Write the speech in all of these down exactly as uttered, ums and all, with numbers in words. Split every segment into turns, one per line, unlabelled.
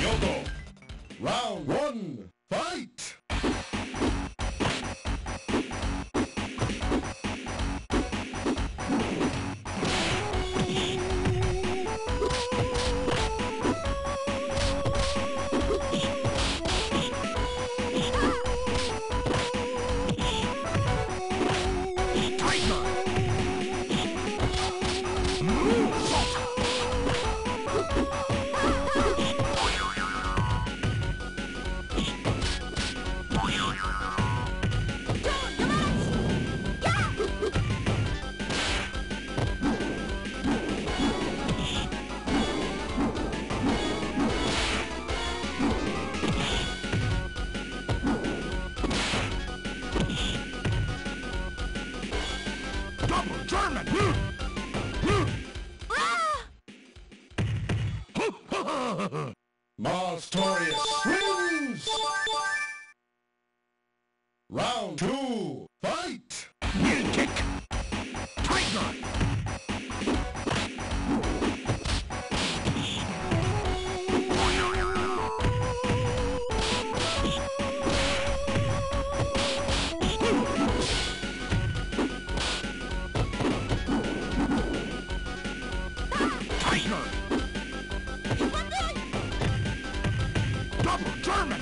Ryoko. Round one, fight! German! Monstorius wins! Round two, fight! Heel kick! Tiger! Double German!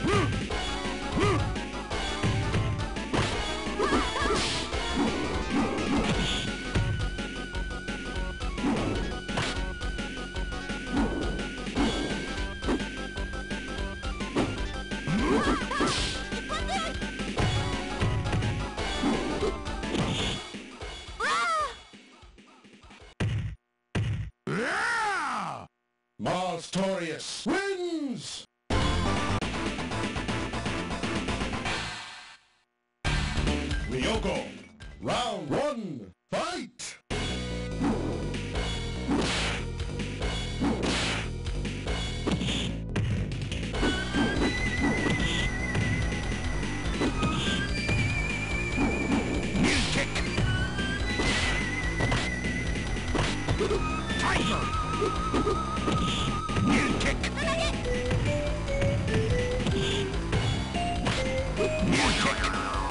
Monstorius wins! Ryoko, round one, fight! Heel kick! Tiger! Heel kick! Heel kick!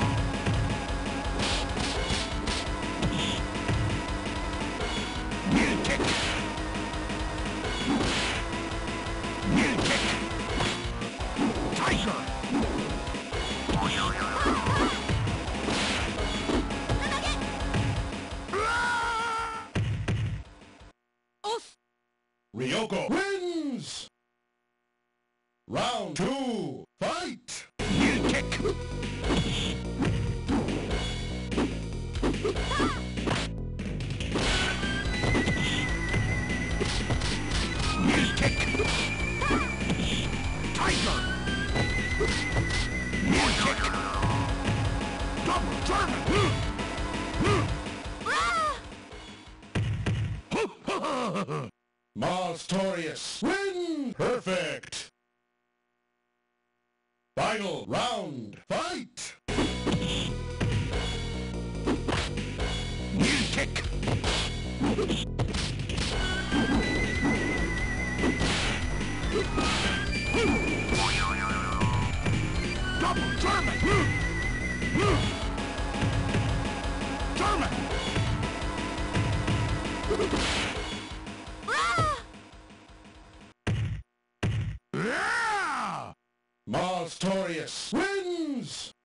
Heel kick! Heel kick! Tiger! Ryoko wins! Round two, fight! Heel kick! Heel kick! Tiger! Heel kick! Double German! Monstorius win! Perfect! Final round, fight! Heel kick! Double German! German! Monstorius wins!